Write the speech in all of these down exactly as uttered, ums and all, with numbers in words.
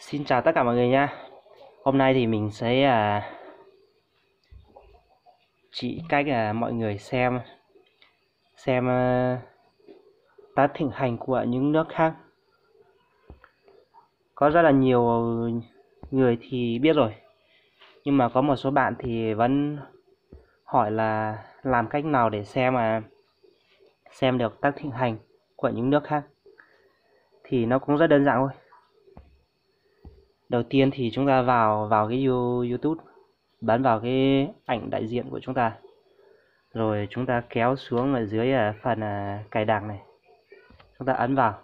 Xin chào tất cả mọi người nha. Hôm nay thì mình sẽ à, chỉ cách à, mọi người xem xem à, tác thịnh hành của những nước khác. Có rất là nhiều người thì biết rồi, nhưng mà có một số bạn thì vẫn hỏi là làm cách nào để xem mà xem được tác thịnh hành của những nước khác. Thì nó cũng rất đơn giản thôi. Đầu tiên thì chúng ta vào vào cái YouTube, bấm vào cái ảnh đại diện của chúng ta, rồi chúng ta kéo xuống ở dưới phần cài đặt này, chúng ta ấn vào,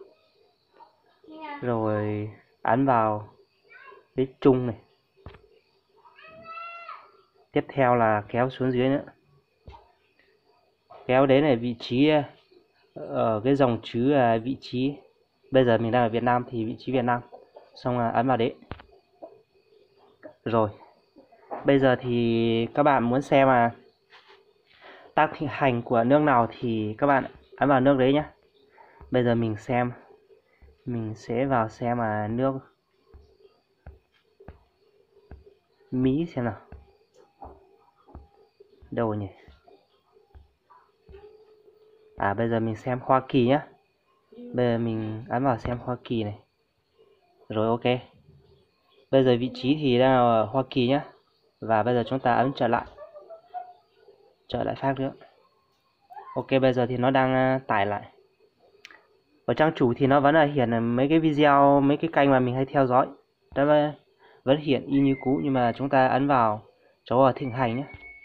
rồi ấn vào cái chung này, tiếp theo là kéo xuống dưới nữa, kéo đến này vị trí ở cái dòng chữ vị trí. Bây giờ mình đang ở Việt Nam thì vị trí Việt Nam, xong là ấn vào đấy. Rồi bây giờ thì các bạn muốn xem mà tác thịnh hành của nước nào thì các bạn ấn vào nước đấy nhé. Bây giờ mình xem, mình sẽ vào xem mà nước Mỹ xem nào. Đâu nhỉ? À bây giờ mình xem Hoa Kỳ nhé. Bây giờ mình ấn vào xem Hoa Kỳ này. Rồi ok. Bây giờ vị trí thì đang ở Hoa Kỳ nhé. Và bây giờ chúng ta ấn trở lại. Trở lại phát nữa. Ok, bây giờ thì nó đang tải lại. Ở trang chủ thì nó vẫn là hiện mấy cái video, mấy cái kênh mà mình hay theo dõi. Đó vẫn hiện y như cũ, nhưng mà chúng ta ấn vào chỗ ở thịnh hành nhé.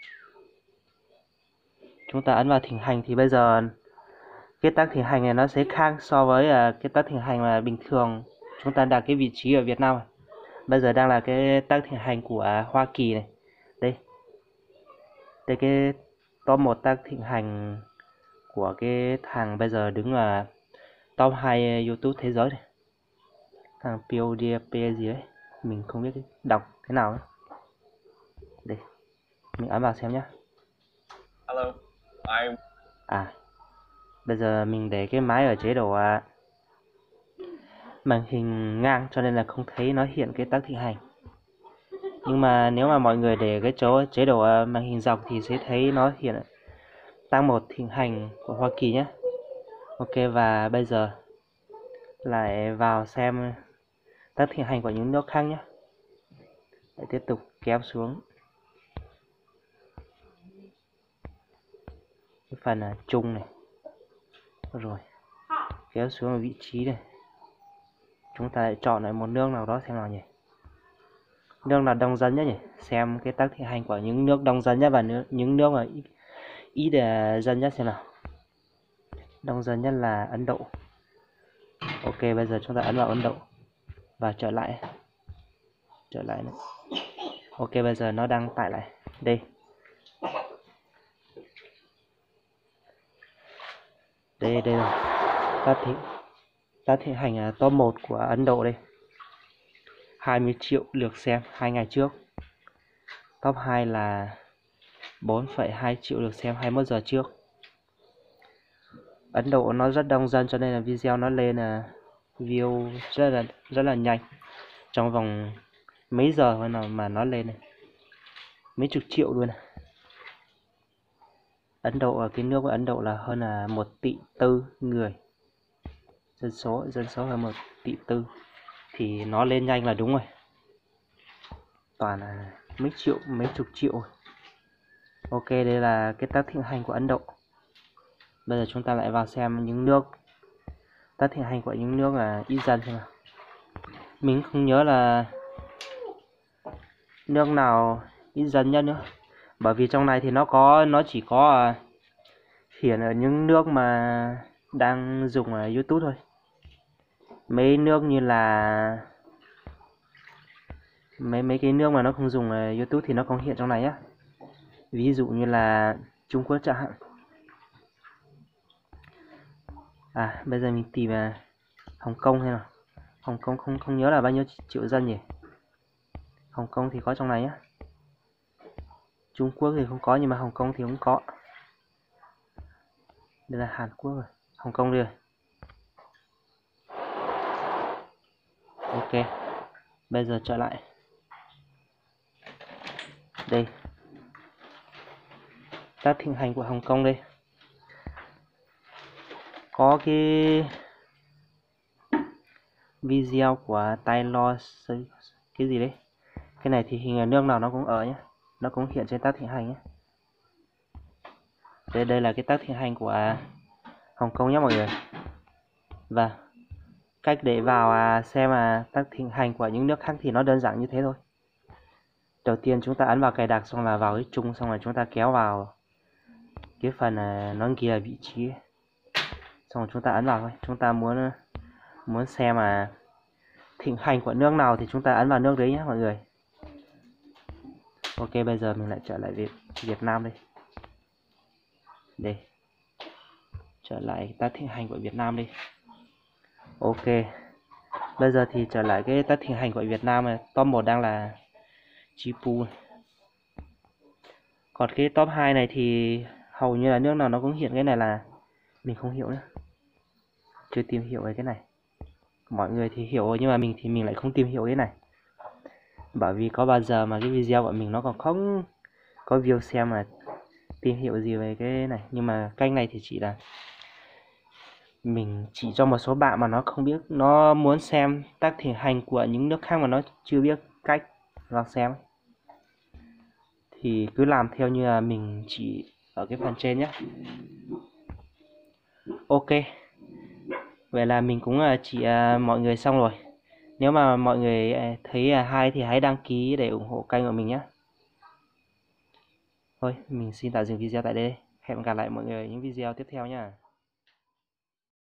Chúng ta ấn vào thịnh hành thì bây giờ cái tác thịnh hành này nó sẽ khác so với cái tác thịnh hành mà bình thường chúng ta đặt cái vị trí ở Việt Nam. Bây giờ đang là cái tác thịnh hành của Hoa Kỳ này. Đây. Đây cái top một tác thịnh hành của cái thằng bây giờ đứng là top hai YouTube thế giới này. Thằng PewDiePie gì đấy, mình không biết đọc thế nào nữa. Đây, mình ấn vào xem nhé. Hello, I'm... À, bây giờ mình để cái máy ở chế độ à, màn hình ngang cho nên là không thấy nó hiện cái tác thịnh hành. Nhưng mà nếu mà mọi người để cái chỗ chế độ à, màn hình dọc thì sẽ thấy nó hiện tác một thịnh hành của Hoa Kỳ nhé. Ok, và bây giờ lại vào xem tác thịnh hành của những nước khác nhé. Để tiếp tục kéo xuống cái phần là chung này, rồi kéo xuống ở vị trí này. Chúng ta lại chọn lại một nước nào đó xem nào nhỉ. Nước nào đông dân nhất nhỉ, xem cái tác thịnh hành của những nước đông dân nhất và nước, những nước mà ít, ít dân nhất xem nào. Đông dân nhất là Ấn Độ. Ok, bây giờ chúng ta ấn vào Ấn Độ và trở lại trở lại nữa. Ok, bây giờ nó đang tải lại đây. Đây đây rồi, tác thịnh tác thịnh hành top một của Ấn Độ đây, hai mươi triệu lượt xem hai ngày trước. Top hai là bốn phẩy hai triệu lượt xem hai mươi mốt giờ trước. Ấn Độ nó rất đông dân cho nên là video nó lên là view rất là rất là nhanh, trong vòng mấy giờ thôi nào mà nó lên này mấy chục triệu luôn này. Ấn Độ ở cái nước của Ấn Độ là hơn là một tỷ tư người, dân số dân số là một tỷ tư thì nó lên nhanh là đúng rồi, toàn là mấy triệu mấy chục triệu. Ok, đây là cái tác thịnh hành của Ấn Độ. Bây giờ chúng ta lại vào xem những nước tác thịnh hành của những nước là ít dân xem nào. Mình không nhớ là nước nào ít dân nhất nữa, bởi vì trong này thì nó có nó chỉ có hiển ở những nước mà đang dùng ở YouTube thôi. Mấy nước như là mấy mấy cái nước mà nó không dùng ở YouTube thì nó không hiện trong này nhá. Ví dụ như là Trung Quốc chẳng hạn. À bây giờ mình tìm là Hồng Kông hay nào. Hồng Kông không không nhớ là bao nhiêu triệu dân nhỉ. Hồng Kông thì có trong này nhá. Trung Quốc thì không có, nhưng mà Hồng Kông thì cũng có. Đây là Hàn Quốc rồi, Hồng Kông đây rồi. Ok, Bây giờ trở lại đây, tác thịnh hành của Hồng Kông đây. Có cái video của Taylor cái gì đấy, cái này thì hình nước nào nó cũng ở nhé, nó cũng hiện trên tác thịnh hành nhé. Đây, đây là cái tác thịnh hành của Hồng Kông nhé mọi người. Và cách để vào xem mà tác thịnh hành của những nước khác thì nó đơn giản như thế thôi. Đầu tiên chúng ta ấn vào cài đặt, xong là vào cái chung, xong là chúng ta kéo vào cái phần nó ghi là vị trí, xong rồi chúng ta ấn vào thôi. Chúng ta muốn muốn xem mà thịnh hành của nước nào thì chúng ta ấn vào nước đấy nhé mọi người. Ok, bây giờ mình lại trở lại Việt Việt Nam đây. Đây, trở lại tác thịnh hành của Việt Nam đi. Ok, bây giờ thì trở lại cái tác thịnh hành của Việt Nam này. Top một đang là Chipu. Còn cái top hai này thì hầu như là nước nào nó cũng hiện, cái này là mình không hiểu nữa, chưa tìm hiểu về cái này. Mọi người thì hiểu nhưng mà mình thì mình lại không tìm hiểu cái này, bởi vì có bao giờ mà cái video của mình nó còn không có view xem mà tìm hiểu gì về cái này. Nhưng mà cách này thì chỉ là mình chỉ cho một số bạn mà nó không biết, nó muốn xem tác thịnh hành của những nước khác mà nó chưa biết cách vào xem, thì cứ làm theo như là mình chỉ ở cái phần trên nhé. Ok, vậy là mình cũng chỉ mọi người xong rồi. Nếu mà mọi người thấy hay thì hãy đăng ký để ủng hộ kênh của mình nhé. Thôi, mình xin tạm dừng video tại đây. Hẹn gặp lại mọi người những video tiếp theo nha.